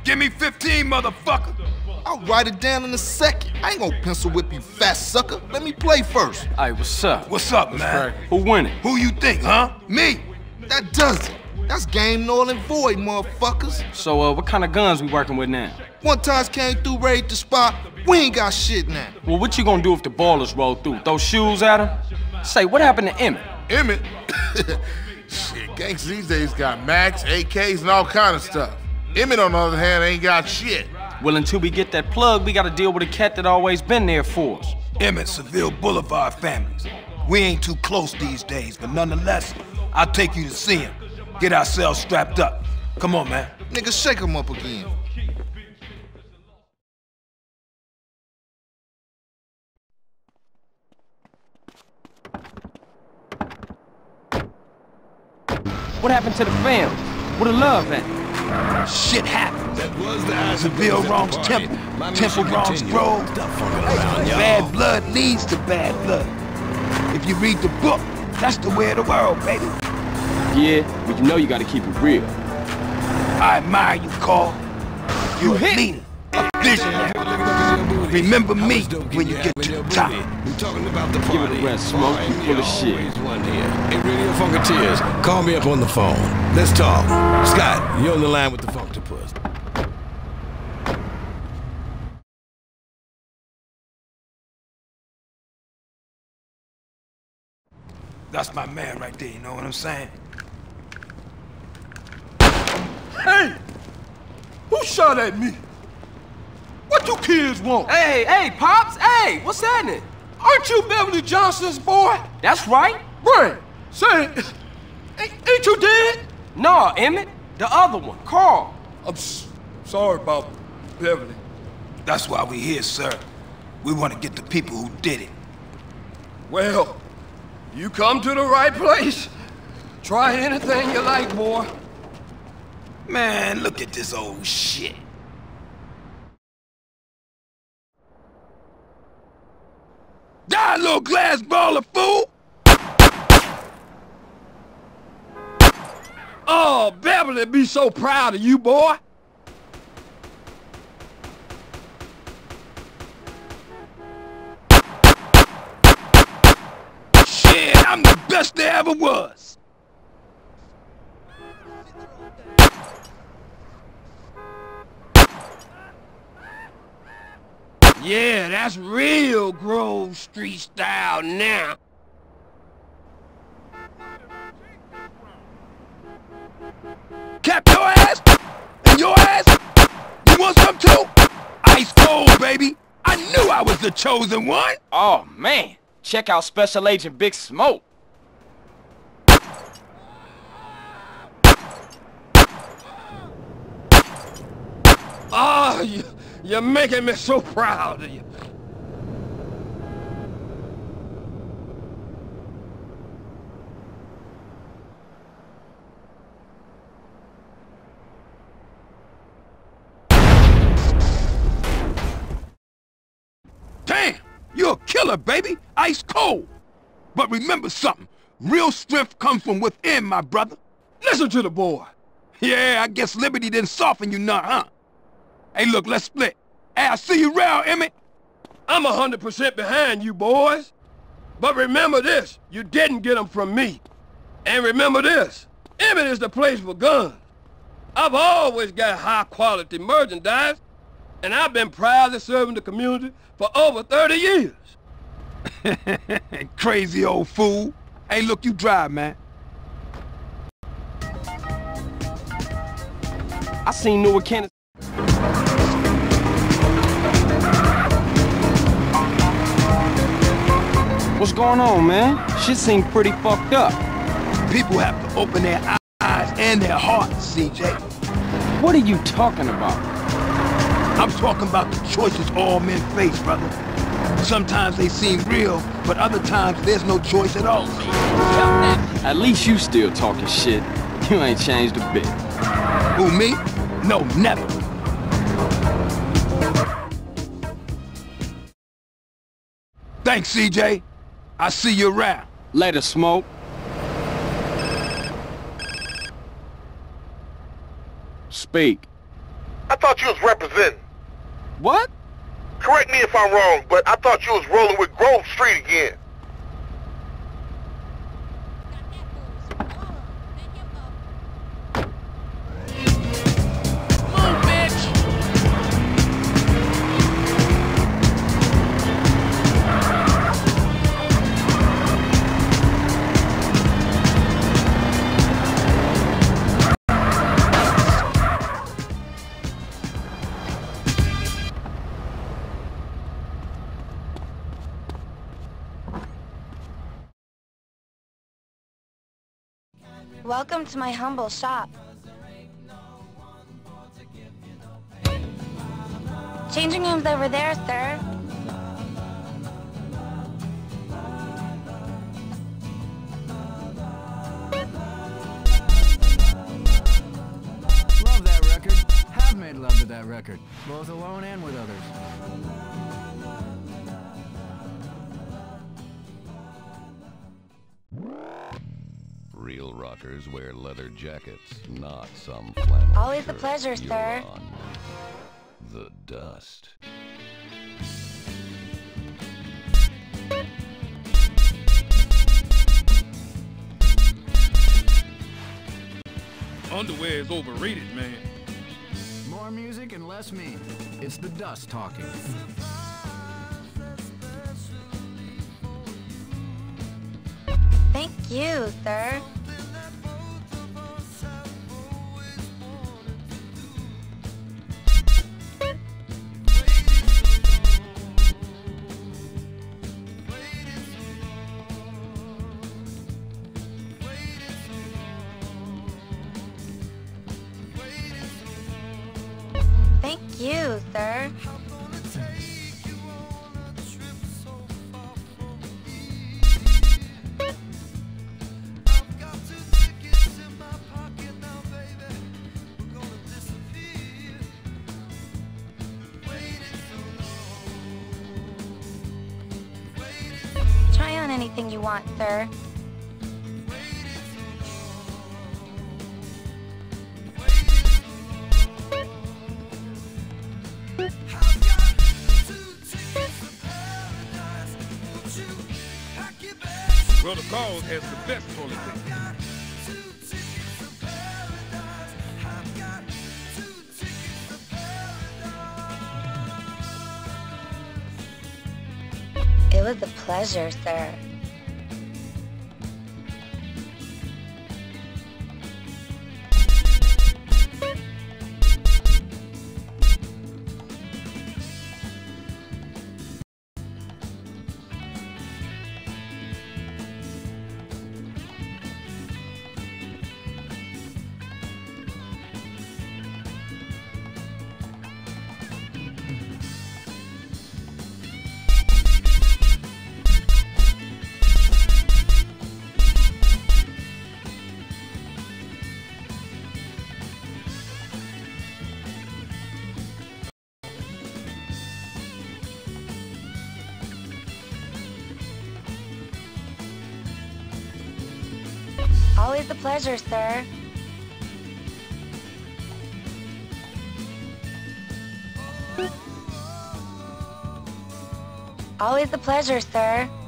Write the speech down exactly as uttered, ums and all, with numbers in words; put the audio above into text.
Give me fifteen, motherfucker. I'll write it down in a second. I ain't gonna pencil whip you, fat sucker. Let me play first. Hey, what's up? What's up, man? Who winning? Who you think, huh? Me. That does it. That's game null and void, motherfuckers. So, uh, what kind of guns we working with now? One times came through, raided the spot. We ain't got shit now. Well, what you gonna do if the ballers roll through? Throw shoes at her? Say, what happened to Emmett? Emmett? Shit, gangs these days got Macs, A Ks, and all kind of stuff. Emmett, on the other hand, ain't got shit. Well, until we get that plug, we gotta deal with a cat that always been there for us. Emmett, Seville Boulevard families. We ain't too close these days, but nonetheless, I'll take you to see him. Get ourselves strapped up. Come on, man. Nigga, shake him up again. What happened to the family? Where the love at? Shit happens. That was the Seville wrongs Temple. Temple wrongs Grove. Bad blood leads to bad blood. If you read the book, that's the way of the world, baby. Yeah, but you know you gotta keep it real. I admire you, Carl. You're a leader, a visionary. Remember me when you get to the top. Give it a rest, Smoke. You full of shit. Hey, Radio Funketeers, call me up on the phone. Let's talk. Scott, you're on the line with the Funktopus. That's my man right there, you know what I'm saying? Hey! Who shot at me? What you kids want? Hey, hey, Pops! Hey, what's happening? Aren't you Beverly Johnson's boy? That's right. Brian, say, ain't, ain't you dead? No, Emmett. The other one, Carl. I'm s sorry about Beverly. That's why we're here, sir. We want to get the people who did it. Well, you come to the right place. Try anything you like, boy. Man, look at this old shit. Die, little glass baller, fool! Oh, Beverly be so proud of you, boy. Shit, I'm the best there ever was. Yeah, that's real Grove Street style now. Cap your ass? And your ass? You want some too? Ice cold, baby. I knew I was the chosen one. Oh, man. Check out Special Agent Big Smoke. Oh, you, you're making me so proud of you. Damn, you're a killer, baby. Ice cold. But remember something. Real strength comes from within, my brother. Listen to the boy. Yeah, I guess Liberty didn't soften you none, huh? Hey, look, let's split. Hey, I'll see you around, Emmett. I'm a hundred percent behind you, boys. But remember this, you didn't get them from me. And remember this, Emmett is the place for guns. I've always got high-quality merchandise, and I've been proudly serving the community for over thirty years. Crazy old fool. Hey, look, you drive, man. I seen Newark, Kansas. What's going on, man? Shit seemed pretty fucked up. People have to open their eyes and their hearts, C J. What are you talking about? I'm talking about the choices all men face, brother. Sometimes they seem real, but other times there's no choice at all. At least you still talking shit. You ain't changed a bit. Who, me? No, never. Thanks, C J. I'll see you around. Later, Smoke. Speak. I thought you was representing. What? Correct me if I'm wrong, but I thought you was rolling with Grove Street again. Welcome to my humble shop. Changing rooms over there, sir. Love that record. Have made love to that record, both alone and with others. Real rockers wear leather jackets, not some flannel. Always a shirt. pleasure, You're sir. on the dust. Underwear is overrated, man. More music and less me. It's the dust talking. Thank you, sir. Thank you, sir. Try on anything you want, sir. Brother Carl has the best toilet paper. It was a pleasure, sir. Always a pleasure, sir. Always a pleasure, sir.